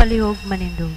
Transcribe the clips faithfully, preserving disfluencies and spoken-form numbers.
palihog manindog.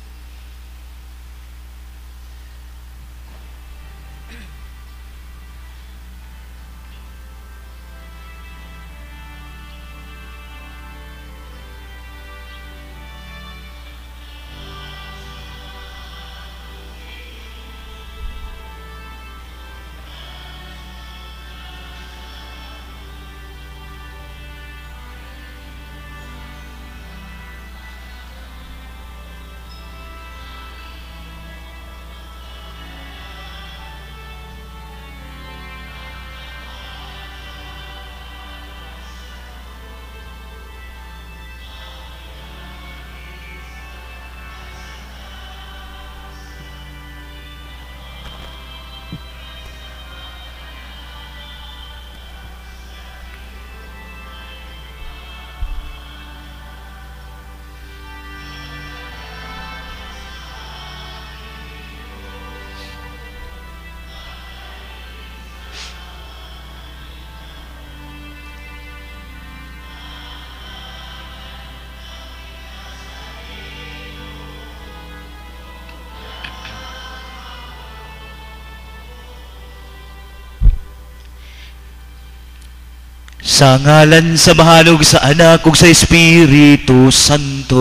Sa ngalan sa mahalog sa anak ug sa Espiritu Santo.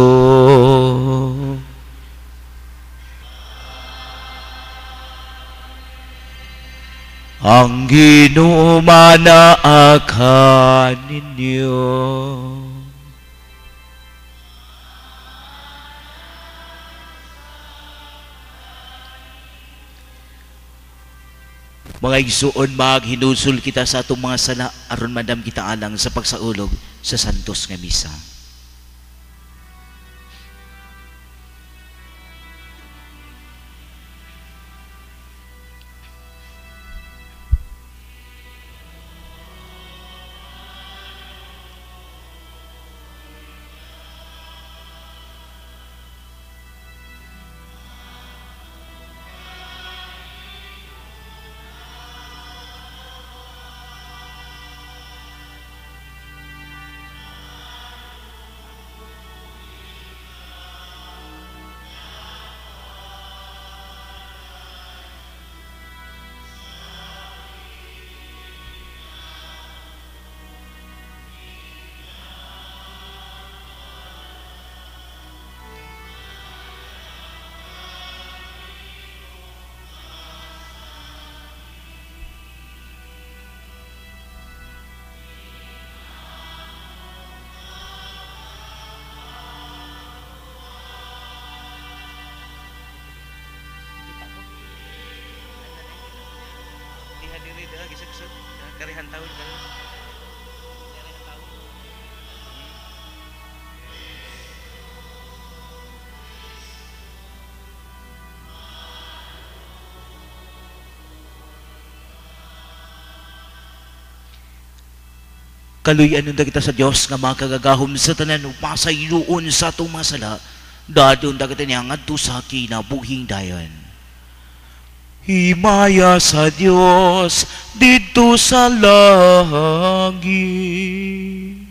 Ang Ginoo manaakan ninyo. Mga igsuon, maghinusol kita sa atong mga sala aron madam kita alang sa pagsaulog sa santos nga misa. Karihan tahun kan. Kaluyan nung kita sa Diyos nga makagagahom sa tanan ug masayloon sa atong mga sala. Dadon dagiti niya ngadto sa kinabuhing dayon. Himaya sa Diyos dito sa langit.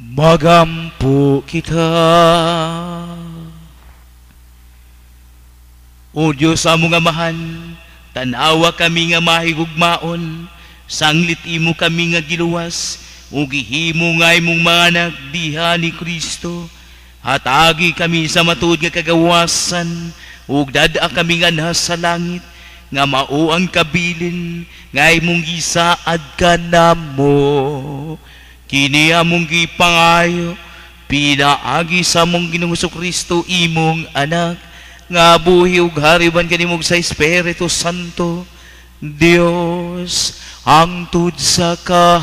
Magampo kita. O Diyos among amahan, tanawa kami nga mahigugmaon, sanglit imo kami nga giluwas, o gihimo nga imong mga anak diha ni Kristo. Hatagi kami sa matud nga kagawasan, ug dada kami nga nasa langit, nga mao ang kabilin, nga imong gisaad ka namo. Kini among gipangayo, pinaagi sa among Ginoong Kristo imong anak, nga buhi ug hariban kanimog sa Espiritu Santo, Dios hangtod sa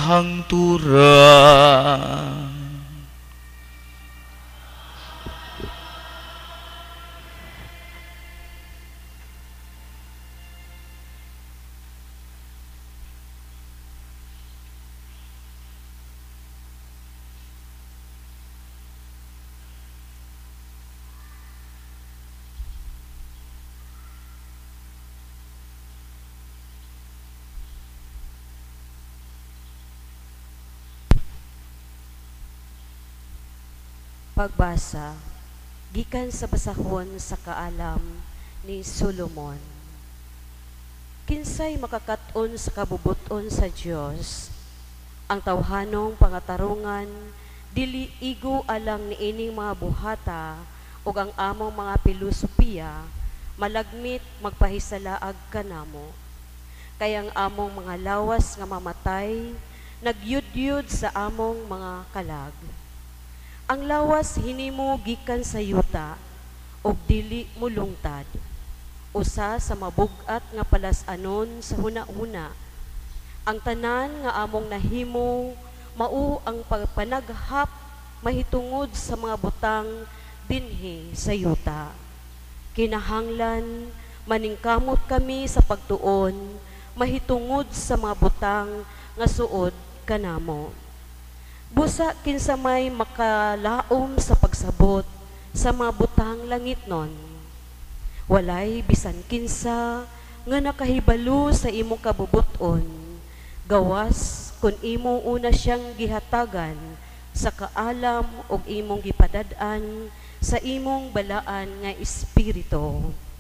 kahangturan. Pagbasa, gikan sa basahon sa kaalam ni Solomon. Kinsay makakaton sa kabubuton sa Dios, ang tawhanong pangatarungan, dili igo alang ni ining mga buhata, ug ang among mga pilosopiya, malagmit magpahisalaag kanamo. Kayang among mga lawas nga mamatay, nagyudyud sa among mga kalag. Ang lawas hinimo gikan sa yuta, og dili mulungtad. Usa sa mabugat nga palasanon sa huna-huna. Ang tanan nga among nahimo, mao ang pagpanaghap mahitungod sa mga butang dinhi sa yuta. Kinahanglan maningkamot kami sa pagtuon, mahitungod sa mga butang nga suod kanamo. Busa kinsa may makalaom sa pagsabot sa mga butang langit nun. Walay bisan kinsa nga nakahibalo sa imong kabubuton, gawas kun imong una siyang gihatagan sa kaalam ug imong gipadad-an sa imong balaan nga espiritu.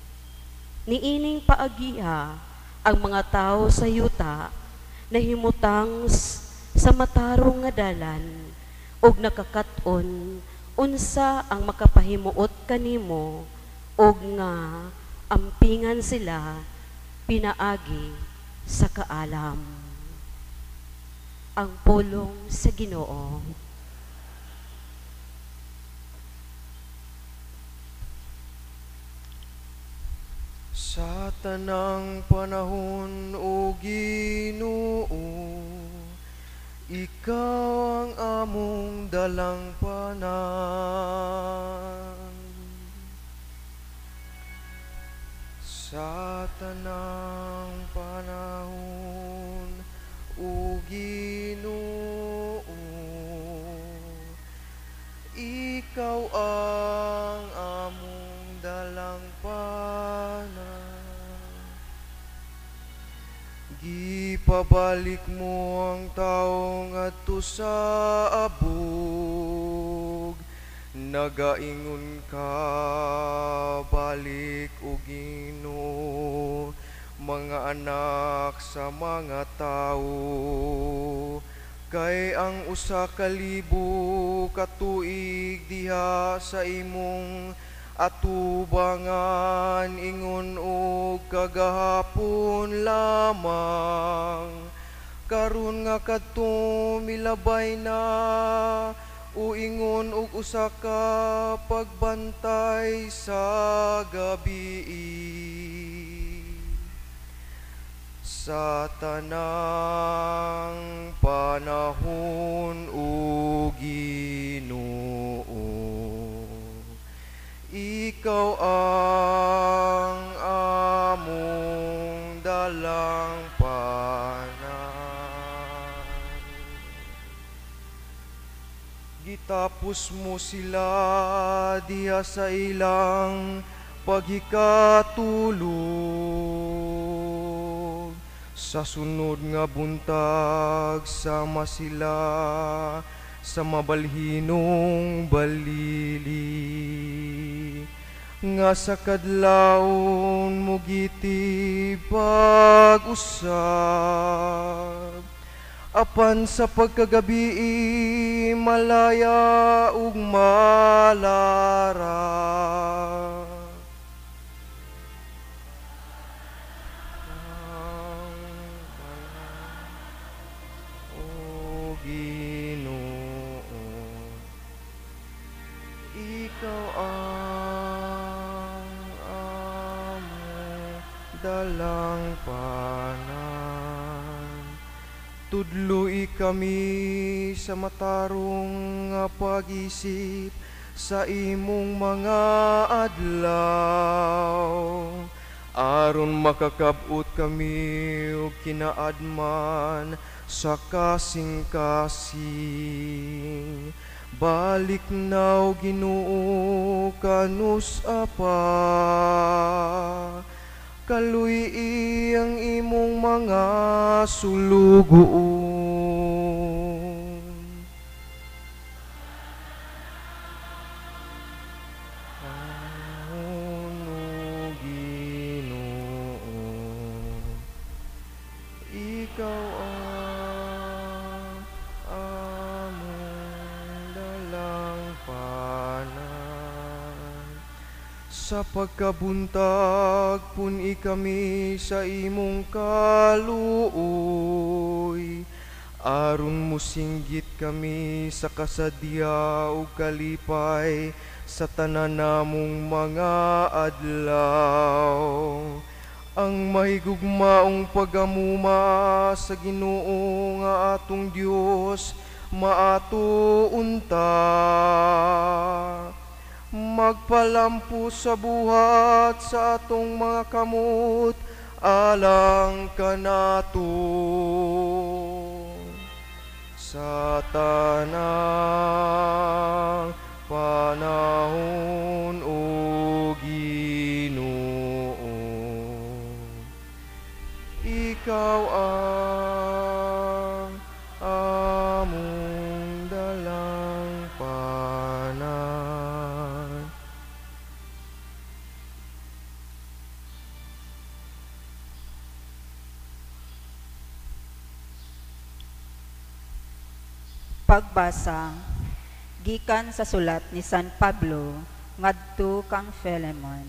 Niining paagiha ang mga tawo sa yuta nahimutang sa matarong nga dalan, og nakakaton unsa ang makapahimuot kanimo, og nga ampingan sila pinaagi sa kaalam. Ang pulong sa Ginoo. Sa tanang panahon, o Ginoo, ikaw ang among dalangpanan. Sa tanang panahon, o Ginoo, ikaw ang among dalangpanan. Gipabalik mo ang taong adto sa abog, nagaingon ka, balik o Ginoo, mga anak sa mga tao. Kay ang usa ka libo katuig diha sa imong atubangan, ingon og kagahapon lamang, karon nga kadto milabay na, o ingon og usa ka pagbantay sa gabi. Sa tanang panahon, o Ginoo, ikaw ang among dalangpanan. Gitapos mo sila diha sa ilang paghikatulog. Sa sunod nga buntag, sama sila sa mabalhinong balili. Nga sa kadlawon mo giti pag-usab, apan sa pagkagabi malaya ug malara. O Ginoo, ikaw ang among dalang panan. Tudloi kami sa matarong nga pag-isip sa imong mga adlaw, aron makakabot kami og kinaadman sa kasing-kasing. Balik now Ginoo kanus apa, kaluy ang imong mga sulugoon. Ano Ginoo, ikaw ang among dalang panan. Sa pagkabuntag pun-i kami sa imong kaluoy, aron musinggit kami sa kasadya ug kalipay sa tanan namong mga adlaw. Ang mahigugmaong pagamuma sa Ginoo nga atong Dios maato unta, magpalampo sa buhat sa atong mga kamot alang kanato. Sa tanang panahon o Ginoo, ikaw ang among dalang panan. Pagbasa gikan sa sulat ni San Pablo ngadto kang Filemon.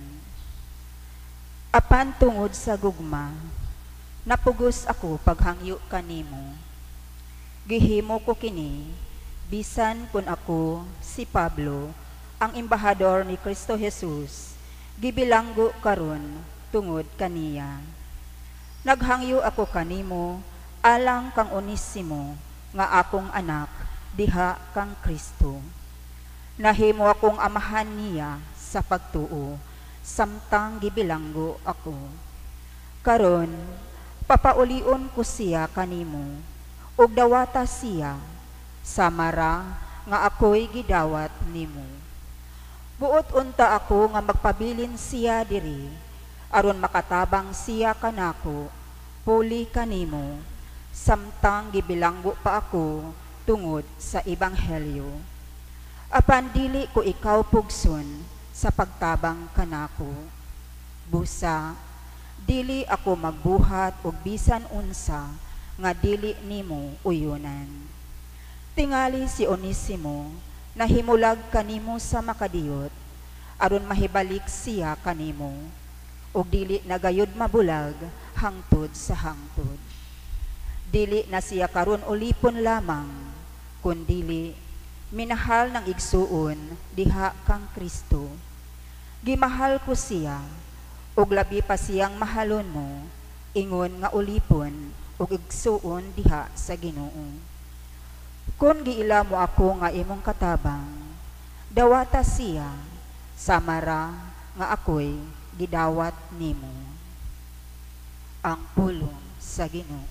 Apan tungod sa gugma, napugos ako paghangyo kanimo. Gihimo ko kini bisan kun ako si Pablo, ang embahador ni Kristo Jesus, gibilanggo karon tungod kaniya. Naghangyo ako kanimo alang kang Onesimo nga akong anak diha kang Kristo. Nahimo akong amahan niya sa pagtuo, samtang gibilanggo ako. Karon, papaulion ko siya kanimo, ug dawata siya, samara nga ako'y gidawat nimo. Buot unta ako nga magpabilin siya diri, aron makatabang siya kanako, puli kanimo, samtang gibilanggo pa ako tungod sa ebanghelyo. Apan dili ko ikaw pugson sa pagtabang kanako. Busa, dili ako magbuhat og bisan unsa nga dili nimo uyonan. Tingali si Onesimo nahimulag kanimo sa makadiyot, aron mahibalik siya kanimo, ug dili nagayod mabulag hangtod sa hangtod. Dili na siya karon ulipon lamang, kundili minahal ng igsuon diha kang Kristo. Gimahal ko siya, ug labi pa siyang mahalon mo, ingon nga ulipon ug igsuon diha sa Ginoo. Kung giila mo ako nga imong katabang, dawata siya, samara nga ako'y gidawat nimo. Ang pulong sa Ginoo.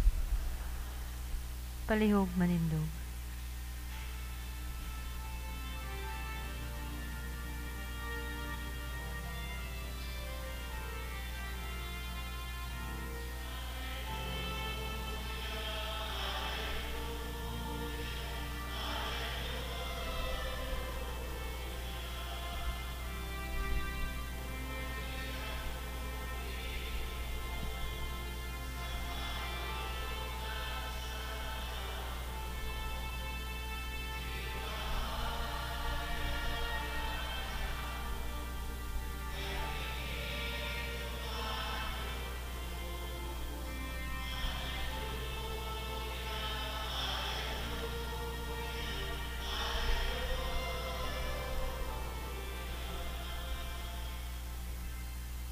Palihog manindog.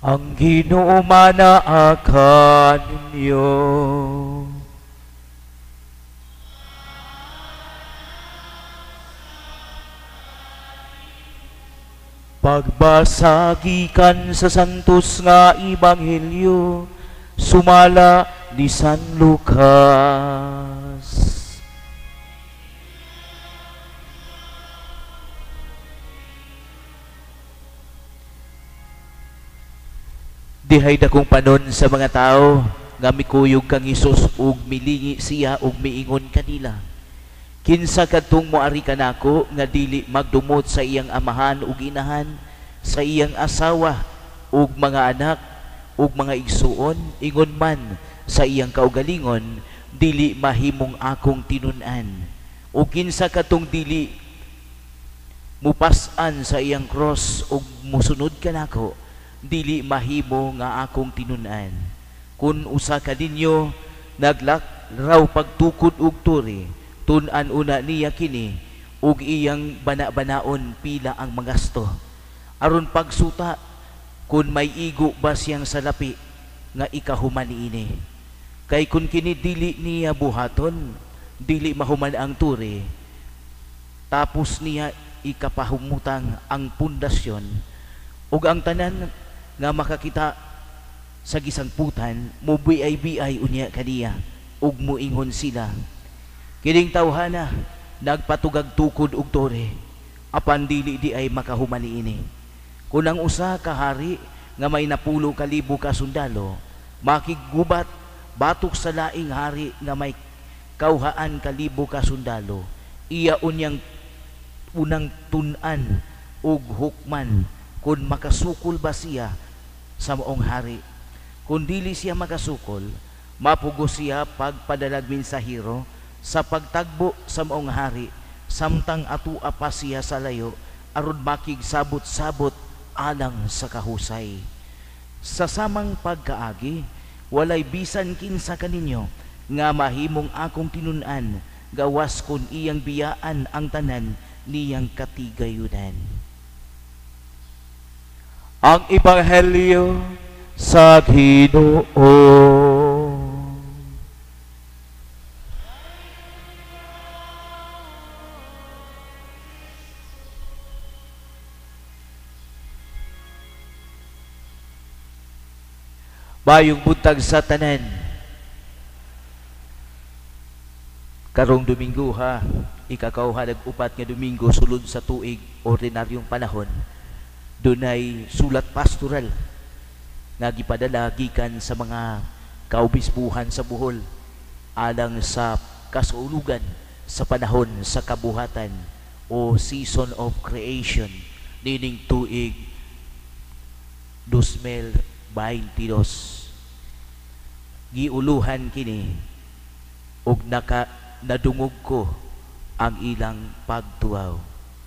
Ang Ginoo manaakan ninyo. Pagbasagikan sa santos nga Ebanghelyo, sumala ni San Lucas. Dihay dakong panon sa mga tao nga mikuyog kang Isus ug milingi siya ug miingon kanila. Kinsa kadtong moari kanako nga dili magdumot sa iyang amahan ug inahan, sa iyang asawa ug mga anak ug mga igsuon, ingon man sa iyang kaugalingon, dili mahimong akong tinun-an. Ug kinsa kadtong dili mupas-an sa iyang cross ug musunod kanako, dili mahimo nga akong tinun-an. Kun usa ka ninyo naglak raw pagtukod og turi, tun-an una niya kini ug iyang bana-banaon pila ang magasto. Aron pagsuta kun may igo ba siyang salapi nga ikahuman niini. Kay kun kini dili niya buhaton, dili mahuman ang turi, tapos niya ikapahumutang ang pundasyon ug ang tanan nga makakita sa gisangputan, mubiay-biay unya kaniya ug muingon sila. Kining tawhana nagpatugag tukod og tore, apan dili di ay makahuman niini. Kun ang usa ka hari nga may napulo ka libo ka sundalo makigubat batok sa laing hari nga may kauhaan ka libo ka sundalo, iya unyang unang tun-an ug hukman kun makasukol ba siya sa maong hari. Kung dili siya makasukol, mapugo siya pagpadalag mensahero sa pagtagbo sa maong hari, samtang atua pa siya sa layo aron makig sabot-sabot alang sa kahusay. Sa samang pagkaagi, walay bisan kinsa kaninyo nga mahimong akong tinun-an, gawas kun iyang biyaan ang tanan niyang katigayunan. Ang Ebanghelyo sa Ginoo. Bayong buntag sa tanan. Karong Domingo ha, ikakauha nag-upat nga Domingo sulod sa tuig ordinaryong panahon. Dunay sulat pastoral nga gipadala gikan sa mga kaobispuhan sa Bohol alang sa kasulugan sa panahon sa kabuhatan o season of creation nining tuig two thousand twenty-two. Giuluhan kini ug naka nadungog ko ang ilang pagtuaw.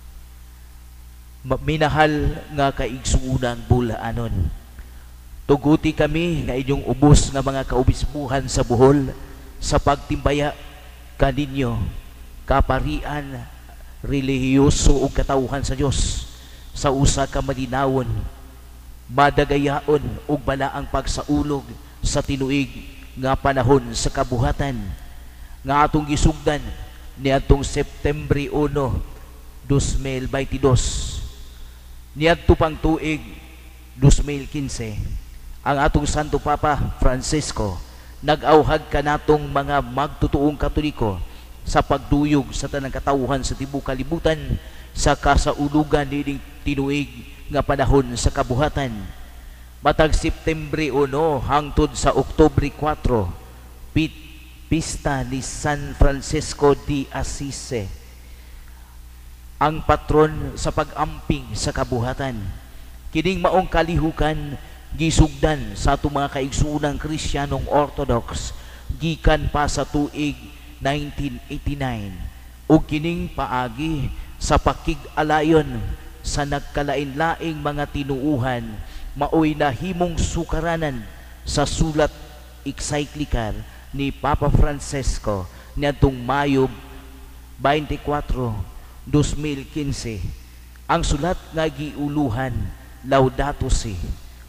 Minahal nga kaigsuunang bulaanon, tuguti kami nga inyong ubos nga mga kaobispuhan sa Bohol sa pagtimbaya kaninyo kaparian relihiyoso ug katawhan sa Dios sa usa ka malinawon, madagayaon ug balaang pagsaulog sa tinuig nga panahon sa kabuhatan nga atong gisugdan niadtong September one, two thousand twenty-two. Niadto pang tuig two thousand fifteen, ang atong Santo Papa Francisco nag-auhag kanatong mga magtutuong Katoliko sa pagduyog sa tanang katawhan sa tibuok kalibutan sa kasaulugan nining tinuig nga panahon sa kabuhatan. Matag September one hangtod sa Oktubre four, pit pista ni San Francisco de Assisi, ang patron sa pag-amping sa kabuhatan. Kining maong kalihukan gisugdan sa atong mga kaigsuunang Kristiyanong Orthodox gikan pa sa tuig nineteen eighty-nine ug kining paagi sa pakig-alayon sa nagkalain-laing mga tinuuhan maoy nahimong sukaranan sa sulat encyclical ni Papa Francisco niadtong Mayo twenty-four, two thousand fifteen. Ang sulat nga giuluhan Laudato Si,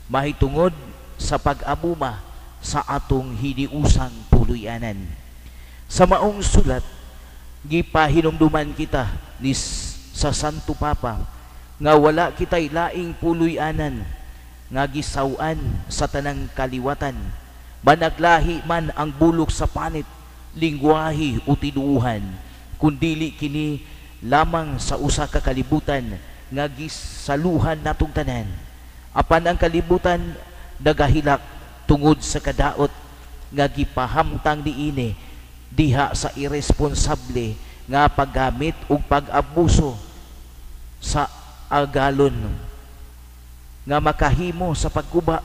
mahitungod sa pag-abuma sa atong hiniusang puluyanan. Sa maong sulat, gipahinumduman kita ni sa Santo Papa nga wala kitay laing puluyanan nga gisawan sa tanang kaliwatan, managlahi man ang bulok sa panit, lingwahe o tinuuhan, kundili kini lamang sa usa ka kalibutan nga gisaluhan natong tanan. Apan ang kalibutan nagahilak tungod sa kadaot nga gipahamtang niini diha sa irresponsable nga paggamit ug pag-abuso sa agalon nga makahimo sa pagkuba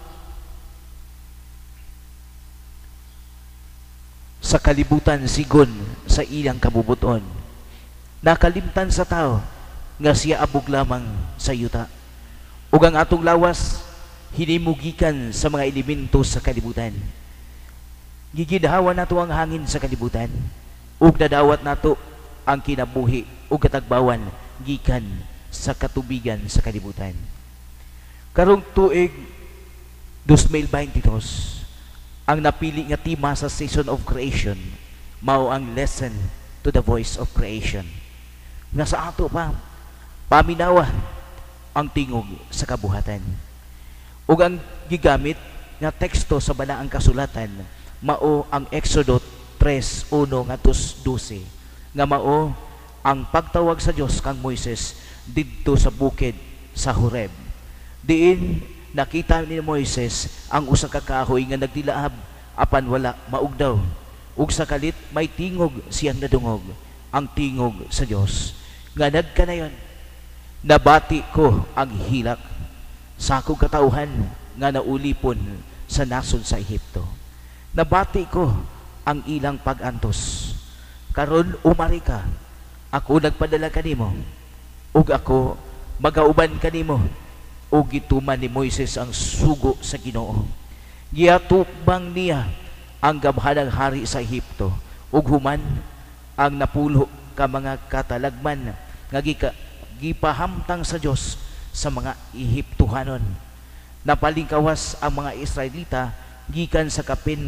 sa kalibutan sigon sa ilang kabubuton. Nakalimtan sa tao nga siya abog lamang sa yuta. Ug ang atong lawas hinimugikan sa mga elemento sa kalibutan. Gigidhawan nato ang hangin sa kalibutan ug nadawat nato ang kinabuhi ug katagbawan gikan sa katubigan sa kalibutan. Karong tuig twenty twenty-two, ang napili nga tema sa Season of Creation mao ang Listen to the Voice of Creation. Nga sa ato pa paminawa ang tingog sa kabuhatan. Ug ang gigamit nga teksto sa balaang kasulatan mao ang Exodo three one ngadto twelve nga mao ang pagtawag sa Dios kang Moises didto sa bukid sa Horeb. Diin nakita ni Moises ang usa ka kahoy nga nagdilaab apan wala maugdaw. Ug sa kalit may tingog siyang nadungog, ang tingog sa Dios. Nga nagkanayon, nabati ko ang hilak sa akong katauhan nga naulipon sa nasod sa Ehipto. Nabati ko ang ilang pag-antos. Karon umari ka, ako nagpadala kanimo, ug ako magauban kanimo. O gituman ni Moises ang sugo sa Ginoo. Giatubang niya ang gabhanang hari sa Ehipto ug human ang napulo ka mga katalagman nga gipahamtang sa Dios sa mga Ehiptohanon. Napalingkawas ang mga Israelita gikan sa kapin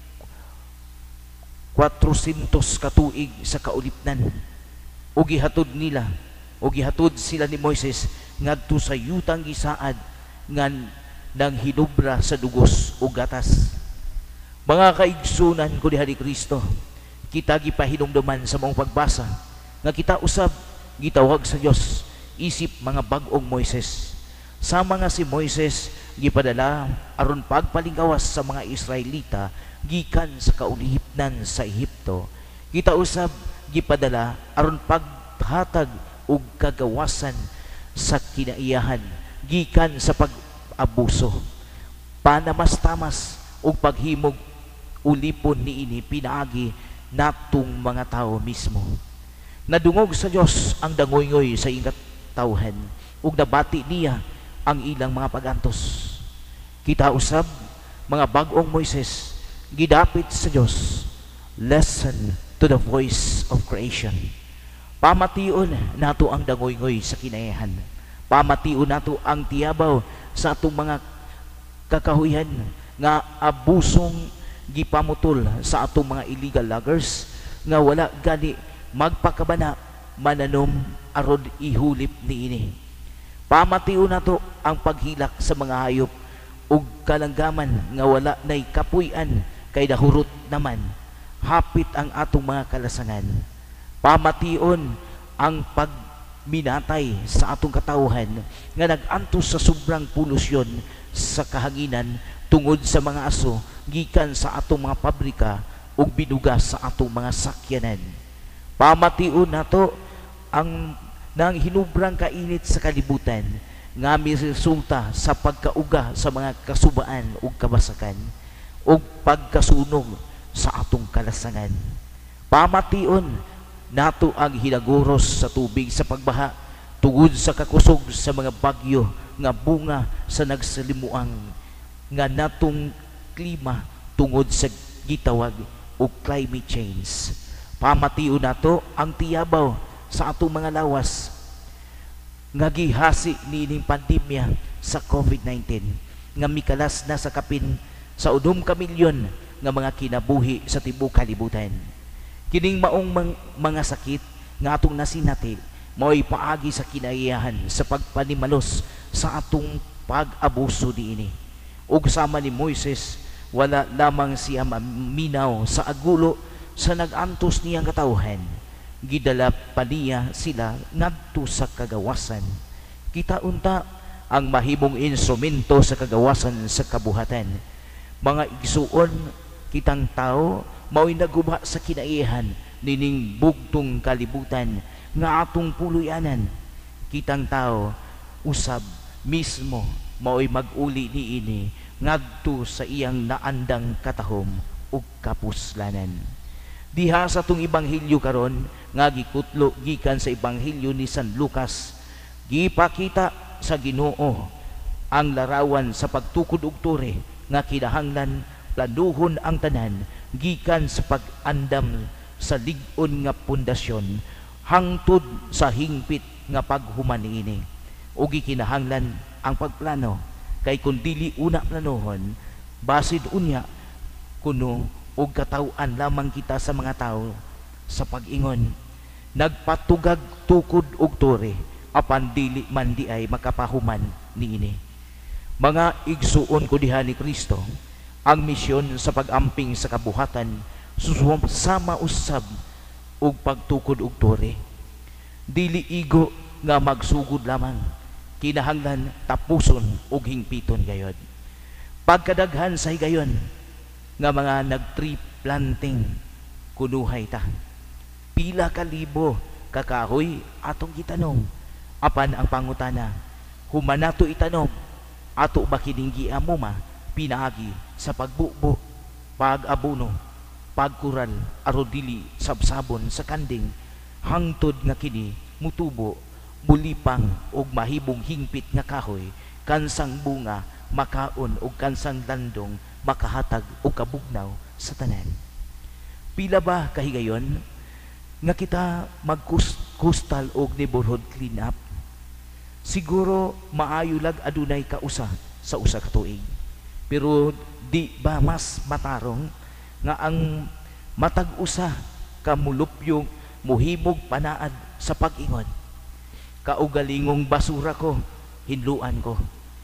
kwatrosentos ka tuig sa kaulipnan. O gihatod nila o gihatod sila ni Moises ngadto sa yutang gisaad nga nang hinubra sa dugos o gatas. Mga kaigsunan ko diha ni Kristo, kita gipahinumduman sa mong pagbasa nga kita usab gitawag sa Dios isip mga bag-ong Moises. Sa mga si Moises gipadala aron pagpalingkawas sa mga Israelita gikan sa kaulipnan sa Ehipto. Kita usab gipadala aron paghatag og kagawasan sa kinaiyahan gikan sa pag-abuso, panamas-tamas ug paghimog ulipon niini pinaagi natong mga tao mismo. Nadungog sa Dios ang dangoy-ngoy sa ingat tawhan ug nabati niya ang ilang mga pag-antos. Kita usab mga bag-ong Moises gidapit sa Dios, listen to the voice of creation. Pamation nato ang dangoy-ngoy sa kinaiyahan. Pamation nato ang tiyabaw sa atong mga kakahuyan nga abusong gipamutol sa atong mga illegal loggers nga wala gani magpakabana mananom aron ihulip niini. Pamation nato ang paghilak sa mga hayop ug kalanggaman nga wala nay kapuy-an kay dahurot naman hapit ang atong mga kalasangan. Pamation ang pagminatay sa atong katawhan nga nag-antos sa sobrang polusyon sa kahanginan tungod sa mga aso gikan sa atong mga pabrika ug binugas sa atong mga sakyanan. Pamation nato ang nang hinubrang kainit sa kalibutan nga miresulta sa pagkauga sa mga kasubaan ug kabasakan ug pagkasunog sa atong kalasangan. Pamation nato ang hinaguros sa tubig sa pagbaha tungod sa kakusog sa mga bagyo nga bunga sa nagsalimuang nga natong klima tungod sa gitawag o climate change. Pamation nato ang tiyabaw sa atong mga lawas nga gihasi niining pandemya sa COVID nineteen nga mikalas na sa kapin sa udom ka milyon nga mga kinabuhi sa tibuok kalibutan. Kining maong mang, mga sakit nga atong nasinati mao'y paagi sa kinaiyahan sa pagpanimalos sa atong pag-abuso diini. Ug sama ni Moises, wala lamang siya maminaw sa agulo sa nag-antos niyang katawhan. Gidala pa niya sila ngadto sa kagawasan. Kita unta ang mahimong instrumento sa kagawasan sa kabuhatan. Mga igsuon, kitang tao mao'y naguba sa kinaiyahan nining bugtong kalibutan nga atong puluyanan. Kitang tao usab mismo mao'y mag-uli niini ngadto sa iyang naandang katahom ug kapuslanan. Diha sa tong ibanghilyo karon nga gikutlo gikan sa ibanghilyo ni San Lucas, gipakita sa Ginoo ang larawan sa pagtukod og tore nga kinahanglan planuhon ang tanan gikan sa pag-andam sa lig-on nga pundasyon hangtod sa hingpit nga paghuman niini. Ug gikinahanglan ang pagplano kay kun dili una planohon basid unya kuno og kataw-an lamang kita sa mga tao sa pag-ingon nagpatugag tukod og tore apan dili man di ay makapahuman niini. Mga igsuon ko diha ni Kristo, ang misyon sa pag-amping sa kabuhatan susama usab og pagtukod og tore. Dili igo nga magsugod lamang, kinahanglan tapuson ug hingpiton gayod. Pagkadaghan sa higayon nga mga nag-tree planting kunuhay ta. Pila ka libo kakahoy atong gitanom. Apan ang pangutana, human nato itanom, ato ba kining giamuma pinaagi sa pagbubo, pag-abuno, pagkural aron dili sabsabon sa kanding hangtod nga kini mutubo bulipang og mahibong hingpit nga kahoy kansang bunga makaon og kansang landong makahatag og kabugnaw sa tanan. Pila ba kahigayon nga kita magkustal og neighborhood clean up? Siguro maayo lag adunay kausa sa usa ka tuig, pero di ba mas matarong nga ang matag usa ka mulupyong muhimog panaad sa pag-ingon kaugalingong basura ko hinluan ko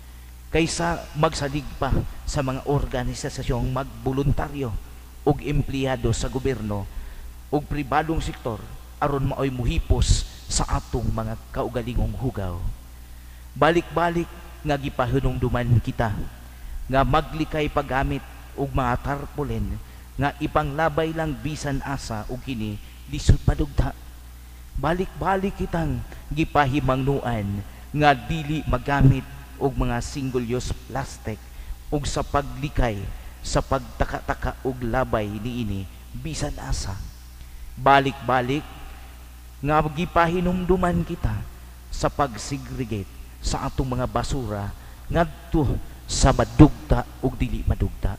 kaysa magsalig pa sa mga organisasyong magboluntaryo ug empleyado sa gobyerno ug pribadong sektor aron maoy muhipos sa atong mga kaugalingong hugaw. Balik-balik nga gipahinumduman kita nga maglikay paggamit og mga tarpaulin nga ipanglabay lang bisan asa ug kini lisod madugta. Balik-balik kitang gipahimangnuan nga dili magamit og mga single-use plastic ug sa paglikay sa pagtaka-taka og labay niini bisan asa. Balik-balik nga gipahinumduman kita sa pag-segregate sa atong mga basura ngadto sa madugta ug dili madugta.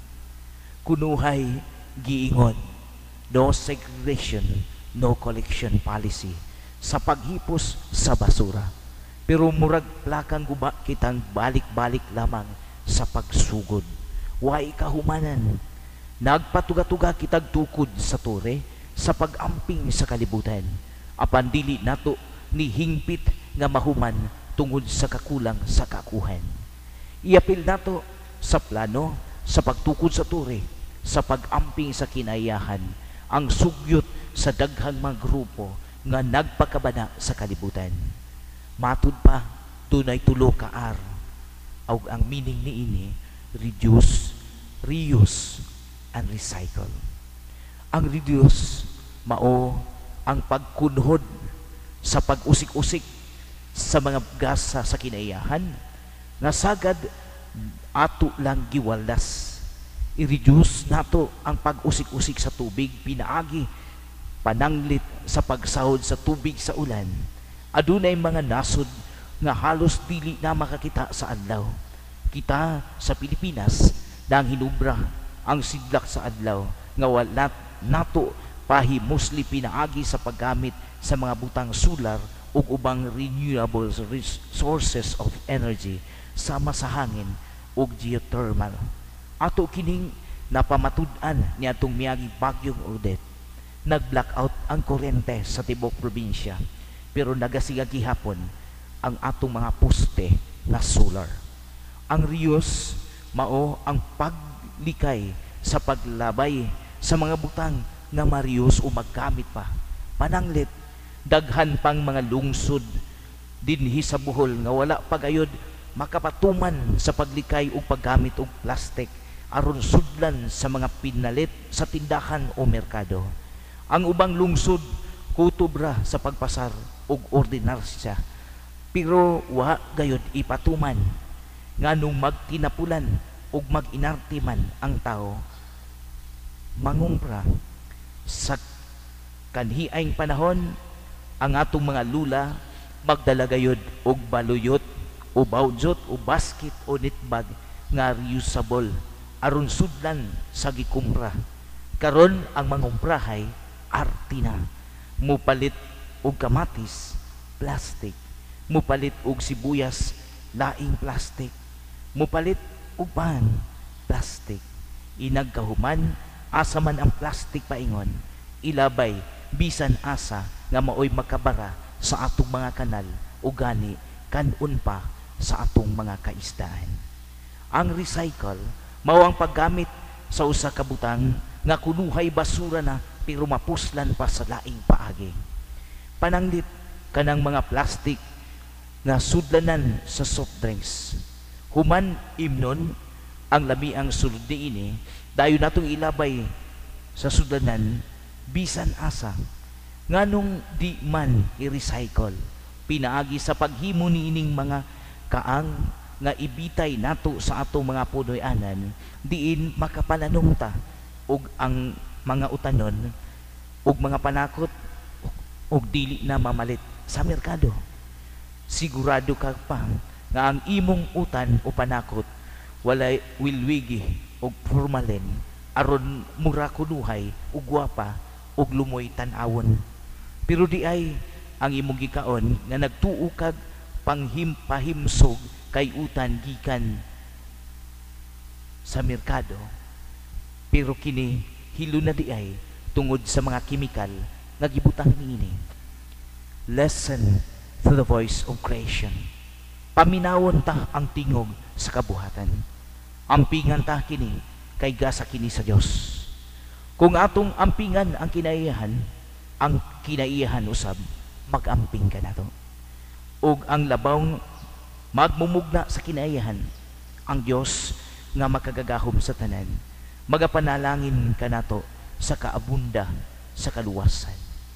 Kunuhay giingon, no segregation, no collection policy sa paghipos sa basura. Pero murag plakang guba kitang balik-balik lamang sa pagsugod. Way kahumanan. Nagpatuga-tuga kitag tukod sa tore sa pag-amping sa kalibutan. Apan dili nato ni hingpit nga mahuman tungod sa kakulang sa kakuhan. Iapil nato sa plano sa pagtukod sa tore sa pag-amping sa kinayahan ang sugyot sa daghang mga grupo nga nagpakabana sa kalibutan. Matud pa, tunay tulo ka ar. Aug ang meaning niini, reduce, reuse, and recycle. Ang reduce, mao ang pagkunhod sa pag-usik-usik sa mga gasa sa kinaiyahan nga sagad ato lang giwalas. I-reduce nato ang pag-usik-usik sa tubig pinaagi pananglit sa pagsahod sa tubig sa ulan. Adunay mga nasod nga halos dili na makakita sa adlaw. Kita sa Pilipinas nang hinubra ang sidlak sa adlaw nga wala nato pahimusli pinaagi sa paggamit sa mga butang solar ug ubang renewable sources of energy sama sa hangin ug geothermal. Ato kining napamatud-an ni atong miaging bagyong Odette. Nag-blackout ang kuryente sa tibok probinsya, pero nagasiga gihapon ang atong mga poste na solar. Ang Rios mao ang paglikay sa paglabay sa mga butang nga marius o magkamit pa. Pananglit, daghan pang mga lungsod dinhi sa Bohol nga wala pagayod makapatuman sa paglikay o paggamit og plastic aron sudlan sa mga pinalit sa tindahan o merkado. Ang ubang lungsod kutubra sa pagpasar og ordinarsya, pero wa gayud ipatuman nganong magtinapulan ug mag-inartiman ang tao mangumpra sa kanhiayng panahon. Ang atong mga lula magdala gayud og baluyot o bawjot o basket o netbag nga reusable aron sudlan sa gikumpra. Karon ang mangumprahay arti na, mupalit og kamatis plastic, mupalit og sibuyas laing plastic, mupalit og pan plastic. Inagkahuman asa man ang plastic paingon, ilabay bisan asa nga maoy makabara sa atong mga kanal o gani kanon pa sa atong mga kaisdaan. Ang recycle mao ang paggamit sa usa ka butang nga kunuhay basura na pero mapuslan pa sa laing paagi. Pananglit kanang mga plastic nga sudlanan sa soft drinks. Human imnon ang lamiang sulod niini, dayon natong ilabay sa sudlanan bisan asa nganong di man i-recycle. Pinaagi sa paghimo niining mga kaang nga ibitay nato sa atong mga punoy-anan, diin makapananong og ang mga utanon og mga panakot og dili na mamalit sa merkado. Sigurado ka pa nga ang imong utan o panakot walay wilwigi og formalin aron mura kunuhay ug gwapa ug lumoy tan-awon. Pero di ay ang imong gikaon nga nagtuo kag panghimpahimsog kay utan gikan sa merkado, pero kini hilo na di ay tungod sa mga kimikal nga gibutang niini. Listen to the voice of creation. Paminawon ta ang tingog sa kabuhatan. Ampingan ta kini kay gasa kini sa Dios. Kung atong ampingan ang kinaiyahan, ang kinaiyahan usab magamping ka nato. Ug ang labawng magmumugna sa kinaiyahan, ang Dios nga makagagahom sa tanan, magapanalangin ka nato sa kaabunda sa kaluwasan.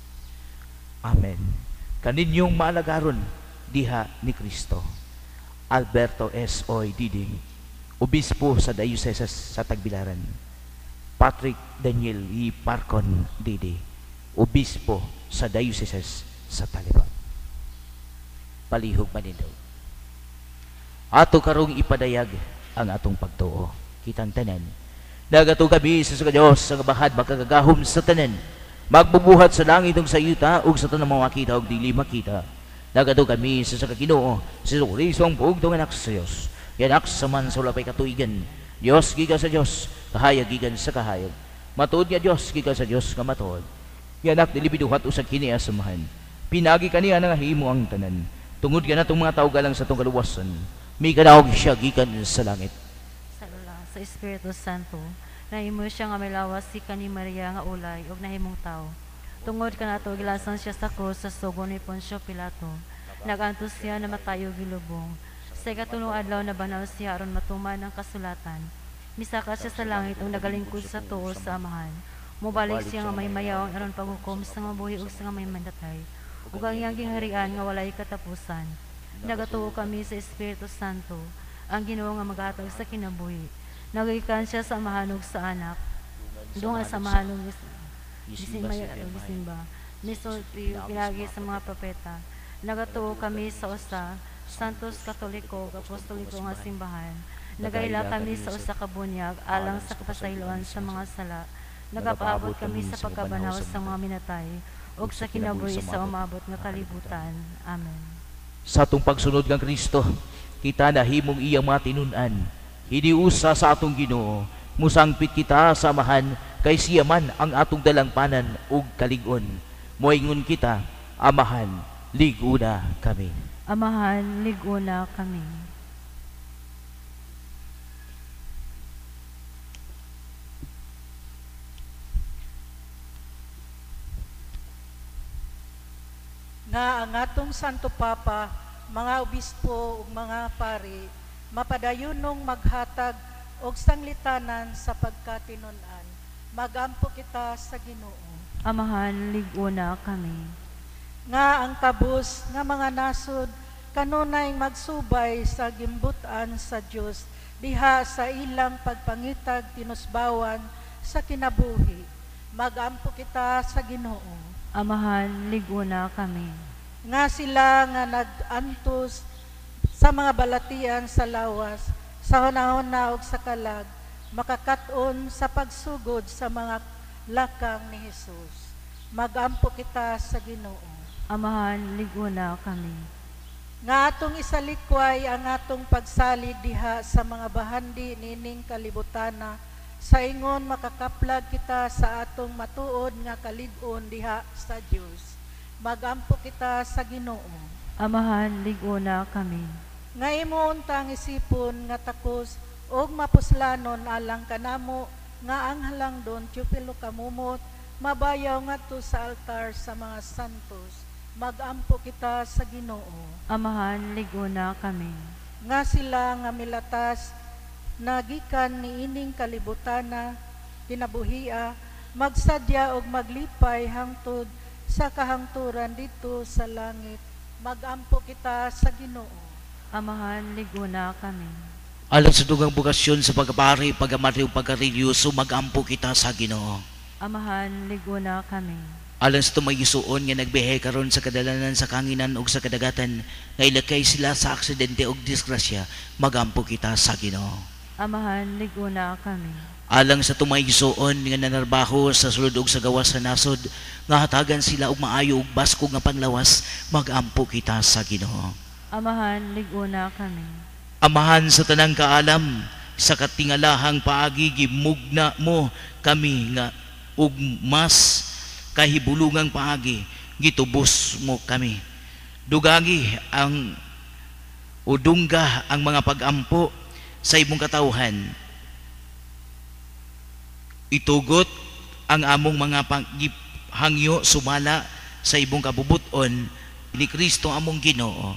Amen. Kaninyong maalagaron diha ni Kristo, Alberto S. Oy Diding, Obispo sa Diocese sa Tagbilaran. Patrick Daniel E. Parcon Didi, Obispo sa Diocese sa Taliban. Palihog manindog. Ato karong ipadayag ang atong pagtuo. Kitang tanan, nagato kami sa sa Dios sa bahad makagagahom sa tanan, magbubuhat sa langit ug sa yuta ug sa tanang mga makita ug dili makita. Nagato kami sa sa Ginoo, sa Kristo ang bugtong anak sa Dios. Yanak sa man sa ulapay katuigan. Dios gikan sa Dios, kahayag gikan sa kahayag. Matuod nga Dios gikan sa Dios nga matuod. Yanak dili biduhat usag kini asamahan. Pinagi kaniya nga himo ang tanan. Tungod ka na itong mga tao galang sa itong kaluwasan, may kanawag siya gikan sa langit. Sa lula, sa Espiritu Santo, nahimo siya nga may lawas si kani Maria nga ulay, og nahimong tao. Tungod ka na ito, gilasan siya sa krus sa sugo ni Poncio Pilato. Nagantos siya na matayo gilubong. Sa ikatulong adlaw na banaw siya aron matuman ang kasulatan. Misaka siya sa langit ug nagalingkod sa tuo sa amahan. Mubalik siya nga may mayaw aron paghukom sa nga buhi ug sa nga may mandatay. Ug ang iyang gingharian nga walay katapusan. Nagatuo kami sa Espiritu Santo, ang Ginoo nga maghatag sa kinabuhi. Nagikan siya sa mahanog sa anak. Dunga sa mahanog gisimba gisimba. Nisulti pinagi sa mga propeta. Nagatuo kami sa usa Santos Katoliko ug Apostoliko nga simbahan. Nagaila kami sa usa ka bunyag alang sa kapasayloan sa mga sala. Nagapaabot kami sa pagkabanaw sa mga minatay ug sa kinabuhi sa umabot nga kalibutan. Amen. Sa atong pagsunod kang Kristo, kita nahimong iyang mga tinun-an, hiniusa sa atong Ginoo, musangpit kita samahan kay siya man ang atong dalangpanan ug kalig-on. Moingon kita, Amahan, liguna kami. Amahan, liguna kami. Nga ang atong Santo Papa, mga obispo ug mga pari, mapadayunong maghatag og sanglitanan sa pagkatinon-an. Magampo kita sa Ginoo. Amahan, liguna kami. Nga ang kabus nga mga nasod kanunay magsubay sa gimbutan sa Dios diha sa ilang pagpangitag tinusbawan sa kinabuhi. Magampo kita sa Ginoo. Amahan, liguna kami. Nga sila nga nag-antos sa mga balatian sa lawas, sa hunahuna ug sa kalag, makakaton sa pagsugod sa mga lakang ni Jesus. Magampo kita sa Ginoo. Amahan, liguna kami. Nga atong isalikway ang atong pagsalig diha sa mga bahandi nining kalibutana, sa ingon makakaplag kita sa atong matuod nga kalig-on diha sa Dios. Magampo kita sa Ginoo. Amahan, liguna kami. Nga imo untang isipon nga takos og mapuslanon alang kanamo nga ang halangdon tiyupilo kamumot mabayaw ngadto sa altar sa mga santos. Magampo kita sa Ginoo. Amahan, liguna kami. Nga sila nga milatas nagikan ni ining kalibutana kinabuhia magsadya og maglipay hangtod sa kahangturan dito sa langit. Magampo kita sa Ginoo. Amahan, liguna kami. Alang sa dugang bukasyon sa pagpapari, pagkamari o pagkareliyoso, magampo kita sa Ginoo. Amahan, liguna kami. Alang sa tumayisuon nga nagbihe karon sa kadalanan sa kanginan ug sa kadagatan, nga ilakay sila sa aksidente ug disgrasya, magampo kita sa Ginoo. Amahan, liguna kami. Alang sa tumayisuon nga nanarbaho sa sulod ug sa gawas sa nasod, nga hatagan sila og maayo ug basko nga panglawas, magampo kita sa Ginoo. Amahan, liguna kami. Amahan sa tanang kaalam, sa katingalahang paagi gimugna mo kami nga ug mas kahibulungang paagi gitubos mo kami. Dugagi ang udungga ang mga pagampo sa imong katawhan. Itugot ang among mga panghangyo sumala sa imong kabubuton ni Kristo among Ginoo.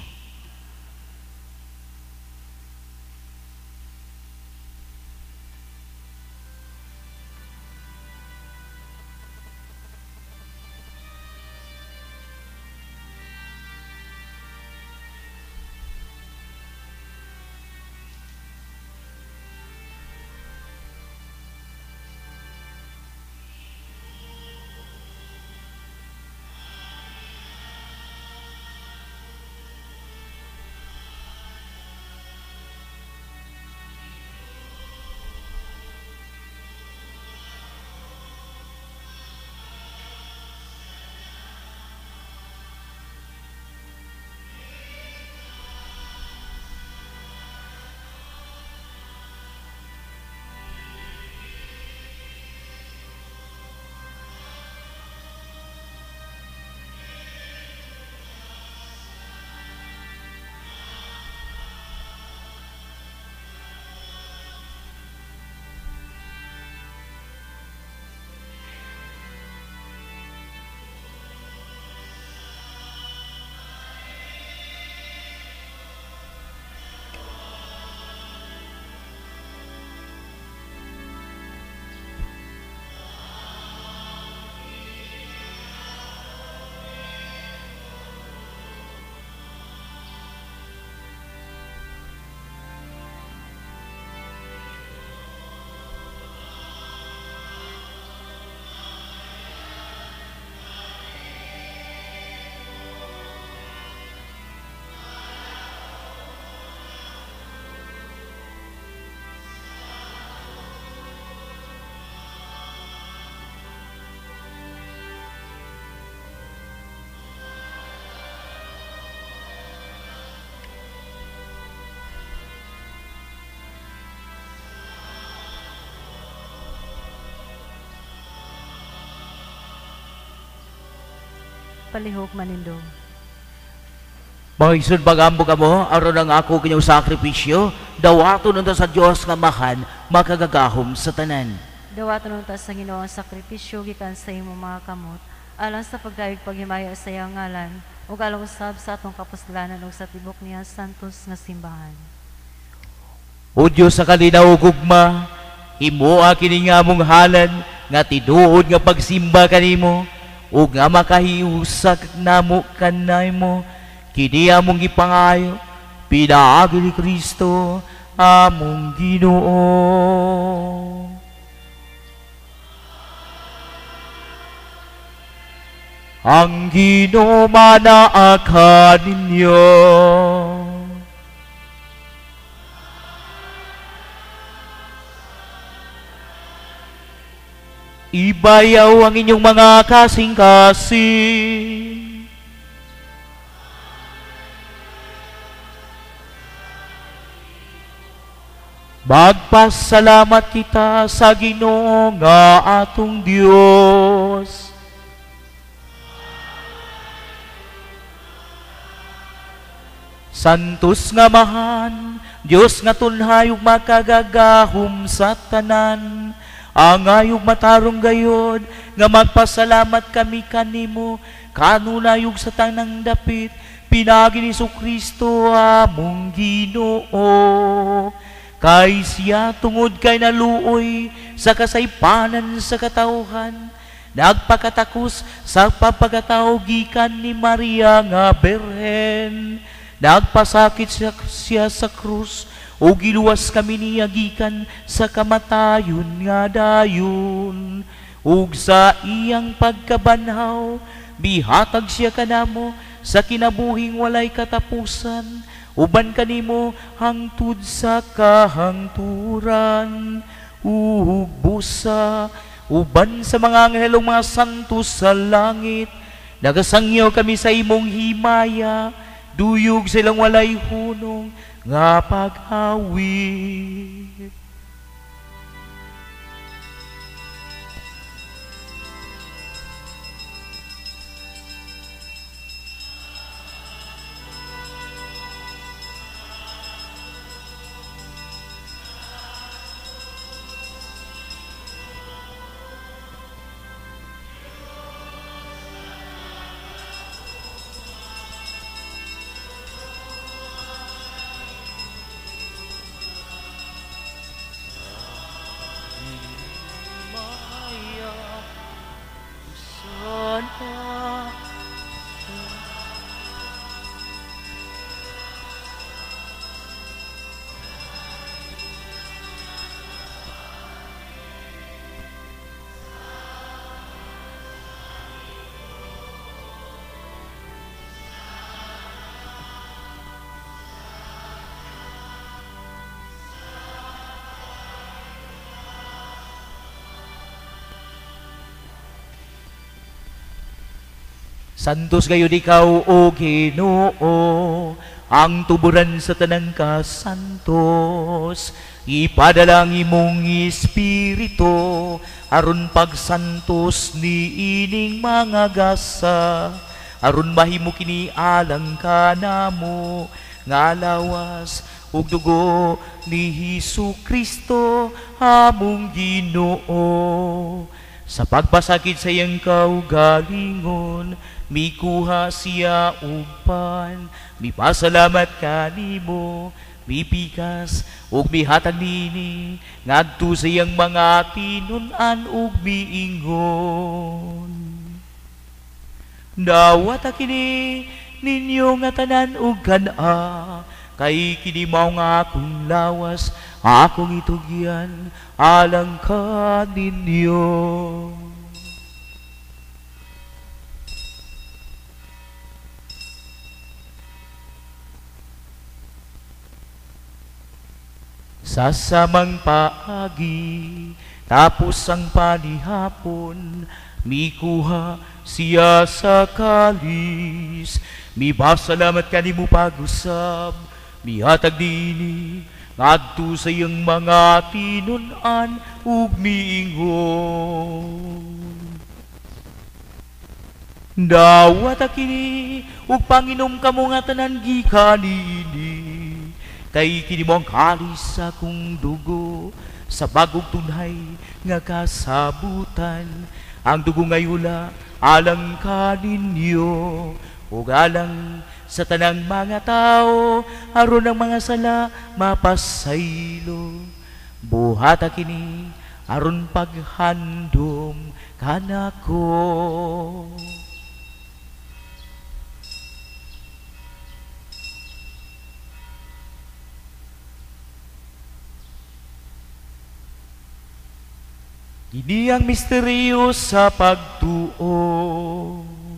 palihog manindog. Mga isod bagambog mo, aron ang ako kanyang sakripisyo, dawato nunta sa Diyos nga mahan, makagagahom sa tanan. Dawaton unta sa Ginoong sakripisyo gikan sa imong mga kamot, alang sa pagdayeg paghimaya sa iyang ngalan, ug alang usab sa atong kapuslanan ug sa tibok niya santos nga simbahan. O Diyos sa kalinaw ug gugma, himoa kini nga mong halan nga tiduod nga pagsimba kanimo ug nga makahiusa namo kanay mo kini among gipangayo pinaagi ni Kristo among Ginoo. Ang Ginoo manaa ninyo. Ibayaw ang inyong mga kasing-kasing. Magpasalamat kita sa Ginoo nga atong Dios. Santos nga mahan, Dios nga tunhay ug makagagahom sa tanan. Angayog matarong gayod, nga magpasalamat kami kanimo, kanunayog sa tanang dapit, pinagi ni Kristo among Ginoo. Kay siya tungod kay naluoy sa kasaypanan sa katawhan, nagpakatakos sa papagataw gikan ni Maria nga Berhen, nagpasakit siya, siya sa krus, o giluwas kami niya gikan sa kamatayon nga dayon. Ug sa iyang pagkabanhaw, bihatag siya kanamo sa kinabuhing walay katapusan, uban kanimo hangtud sa kahangturan. Ug busa, uban sa mga anghelong mga santo sa langit, nagasangyaw kami sa imong himaya, duyog silang walay hunong, nga pag-awit. Santos gayon ikaw, O Ginoo, ang tuburan sa tanang kasantos. Ipadalang imong Espiritu, aron pagsantos ni ining mga gasa, aron mahimo kini alang kanamo, nga lawas ug dugo ni Hesu Kristo among Ginoo. Sa pagpasakit sa iyang kaugalingon, mikuha siya upan, mipasalamat kanimo, mipikas ug mihatag nini ngadto sa iyang mga tinun-an ug miingon. Dawat kini ninyo nga tanan ug kana, kay kini mao nga akong lawas, akong itugyan alang kaninyo. Sa samang paagi, tapos ang panihapon, mikuha siya sa kalis, mibasalamat kanimo pag-usab, mihatag dini, ngadto sa iyang mga tinun-an ug miingon. Dawat kini ug panginom kamo nga tanan gikanini. Kay kini mo ang kalis sa kong dugo sa bagong tunay nga kasabutan. Ang dugo ngayula alang kaninyo ug alang sa tanang mga tao aron ang mga sala mapasaylo. Buhata kini aron paghandom kanako. Kini ang misteryo sa pagtuo.